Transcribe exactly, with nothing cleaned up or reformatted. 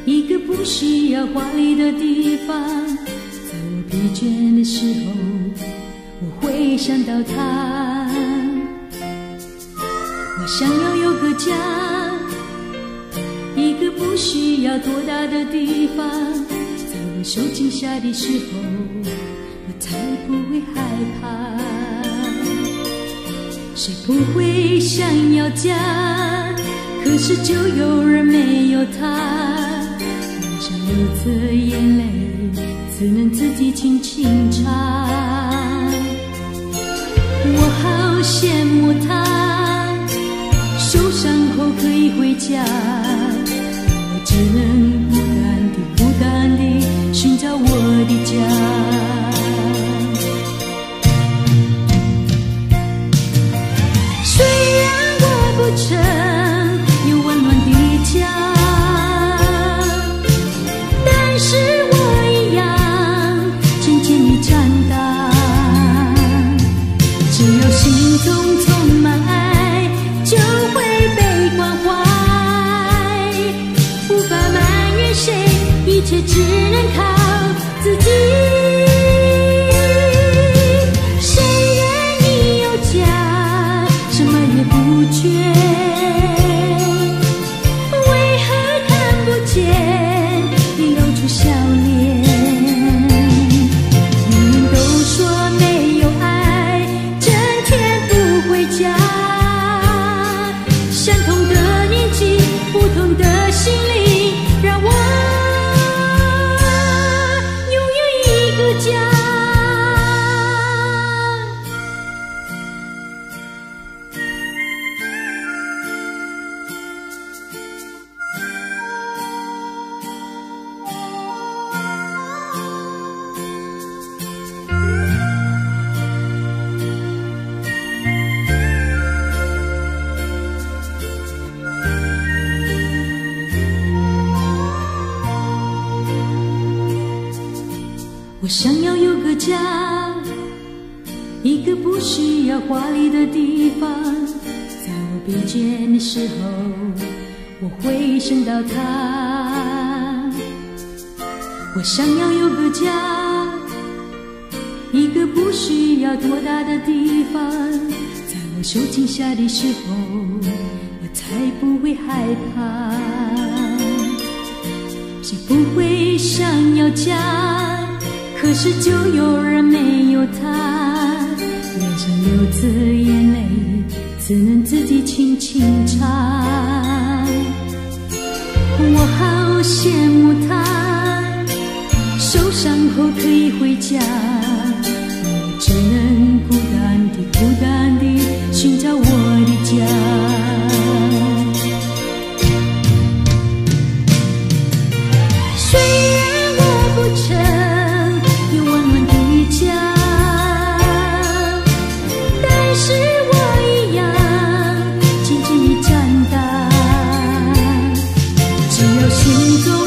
一个不需要华丽的地方，在我疲倦的时候，我会想到他。我想要有个家，一个不需要多大的地方，在我受惊吓的时候，我才不会害怕。谁不会想要家？可是就有人没有他，脸上流着眼泪，只能自己轻轻擦。我好羡慕他，受伤后可以回家，我只能孤单地孤单地寻找我的家。虽然我不曾有温暖的家，但是我一样渐渐地长大。只有心中充满爱，就会被关怀，无法埋怨谁，一切只能靠自己。谁愿意有家，什么也不缺，为何看不见你露出笑脸？人人都说没有爱，整天不回家。相同的年纪，不同的心灵，让我拥有一个家。我想要有个家，一个不需要华丽的地方，在我疲倦的时候，我会想到他。我想要有个家，一个不需要多大的地方，在我受惊吓的时候，我才不会害怕。谁不会想要家？可是就有人没有他，脸上流着眼泪，只能自己轻轻擦。我好羡慕他，受伤后可以回家，我只能孤单地孤单地寻找我的家。虽然我不曾有温暖的家，但是我一样渐渐地长大。只有心中